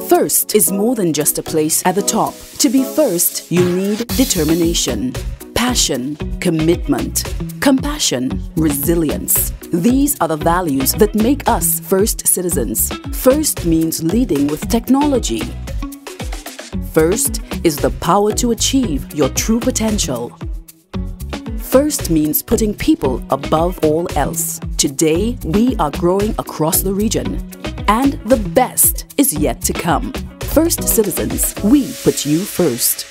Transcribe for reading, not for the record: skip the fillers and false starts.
First is more than just a place at the top. To be first, you need determination, passion, commitment, compassion, resilience. These are the values that make us first citizens. First means leading with technology. First is the power to achieve your true potential. First means putting people above all else. Today, we are growing across the region, and the best is yet to come. First Citizens, we put you first.